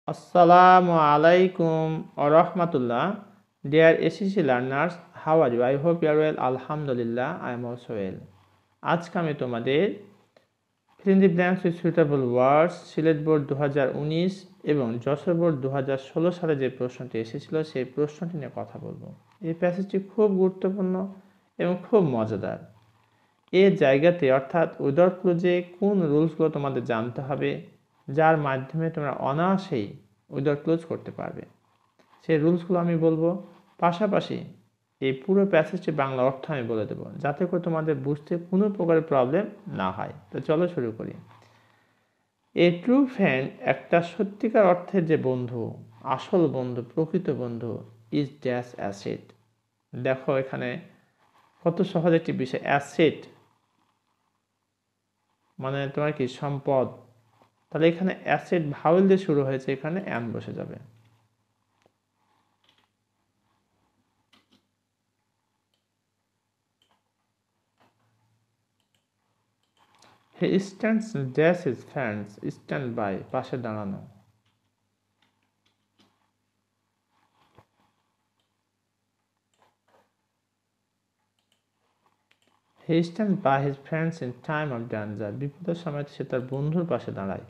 Assalamu alaikum wa rahmatullah. Dear SSC learners, how are you? I hope you are well. Alhamdulillah, I am also well. আজকে আমি তোমাদের fill in the blanks with suitable words Sylhet board 2019 এবং Jessore board 2016 সালে যে প্রশ্নটি এসেছিল সেই প্রশ্নটি নিয়ে কথা বলবো। এই প্যাসেজটি খুব গুরুত্বপূর্ণ এবং খুব মজাদার। এই জায়গাতে অর্থাৎ উইদাউট ক্লুজে কোন রুলসগুলো তোমাদের জানতে হবে যার মাধ্যমে তোমরা অনায়াসেই উইদাউট ক্লোজ করতে পারবে, সেই রুলসগুলো আমি বলবো। পাশাপাশি এই পুরো প্যাসেজটি বাংলা অর্থ আমি বলে দেবো, যাতে করে তোমাদের বুঝতে কোনো প্রকারের প্রবলেম না হয়। তো চলো শুরু করি। এ ট্রু ফ্রেন্ড, একটা সত্যিকার অর্থের যে বন্ধু, আসল বন্ধু, প্রকৃত বন্ধু, ইজ ড্যাশ অ্যাসেট। দেখো এখানে কত সহজ একটি বিষয়। অ্যাসেট মানে তোমার কি সম্পদ, তাহলে এখানে অ্যাসেট ভাওয়েল দিয়ে শুরু হয়েছে, এখানে অ্যান বসে যাবে। He stands dash his friends, stand by পাশে দাঁড়ানো। He stand by his friends in time of danger, বিপদের সময় সে তার বন্ধুর পাশে দাঁড়ায়।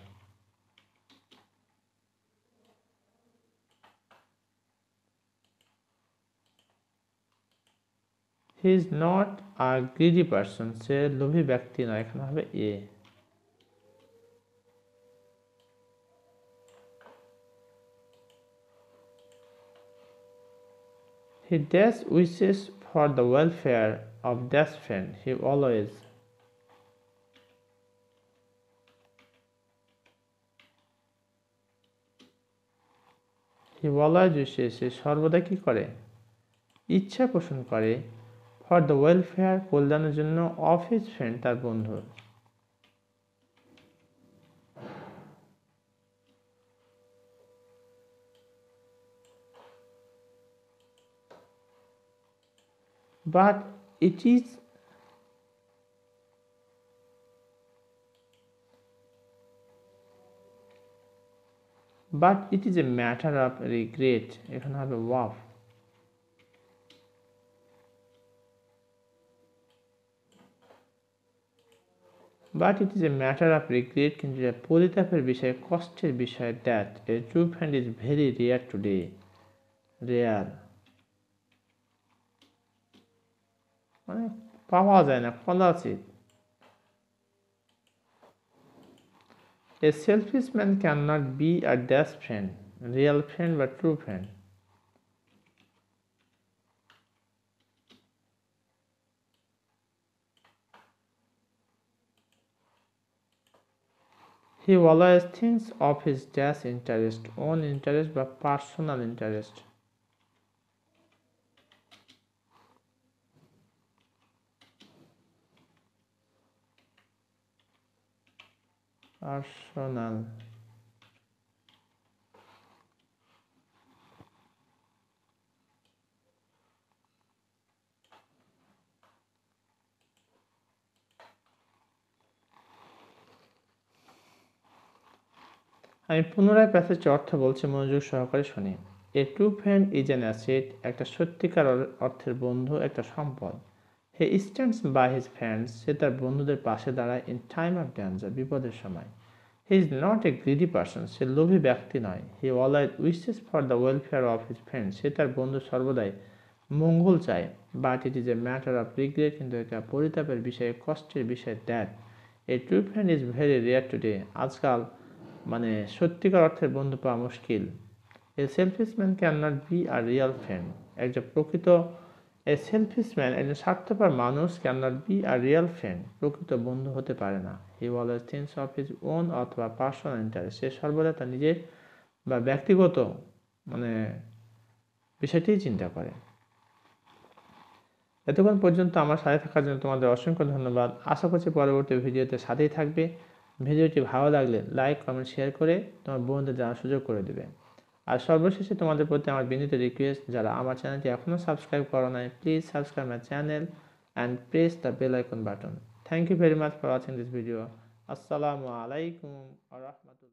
He is not a greedy person, সে লোভী ব্যক্তি নয়, এখানে হবে a. He dash wishes for the welfare of dash friend, he always. He always wishes, সে সর্বদা কি করে, ইচ্ছা পোষণ করে, ফর দ্য ওয়েলফেয়ার কল্যাণের জন্য, অফ হিজ ফ্রেন্ড তার বন্ধুর। But it is a matter of regret, এখানে হবে of. But it is a matter of regret, কিন্তু পরিতাপের বিষয়, কষ্টের বিষয়, that a true friend is very rare today, rare মানে পাওয়া যায় না, কদাচিৎ। A selfish man can not be a dash friend, real friend বা true friend. He always thinks of his dash interest, own interest বা personal interest. Personal. আমি পুনরায় প্যাসেজটি অর্থ বলছি, মনোযোগ সহকারে শুনি। A true friend is an asset, একটা সত্যিকার অর্থের বন্ধু একটা সম্পদ। He stands by his friends, সে তার বন্ধুদের পাশে দাঁড়ায়, ইন টাইম অফ ডেঞ্জার বিপদের সময়। He is not a greedy person, সে লোভী ব্যক্তি নয়। He always wishes for the welfare of his friends, সে তার বন্ধু সর্বদাই মঙ্গল চায়। But it is a matter of regret, কিন্তু এটা পরিতাপের বিষয়ে, কষ্টের বিষয়, that a true friend is very rare today, আজকাল মানে সত্যিকার অর্থের বন্ধু পাওয়া মুশকিল। A selfish man can not be a real friend, একজন প্রকৃত এ সেলফিশ ম্যান, একজন স্বার্থপর মানুষ, can not be a real friend, প্রকৃত বন্ধু হতে পারে না। He always thinks of his own অথবা পার্সোনাল ইন্টারেস্ট, সে সর্বদা তার নিজের বা ব্যক্তিগত মানে বিষয়টিই চিন্তা করে। এতক্ষণ পর্যন্ত আমার সাথে থাকার জন্য তোমাদের অসংখ্য ধন্যবাদ। আশা করছি পরবর্তী ভিডিওতে সাথেই থাকবে। ভিডিওটি ভালো লাগলে লাইক কমেন্ট শেয়ার করে তোমার বন্ধুদের জানার সুযোগ করে দেবে। আর সর্বশেষে তোমাদের প্রতি আমার বিনীত রিকোয়েস্ট, যারা আমার চ্যানেলটি এখনও সাবস্ক্রাইব করো নাই, please subscribe my channel and press the bell icon button. Thank you very much for watching this video. আসসালামু আলাইকুম ওয়া রাহমাতুল্লাহ।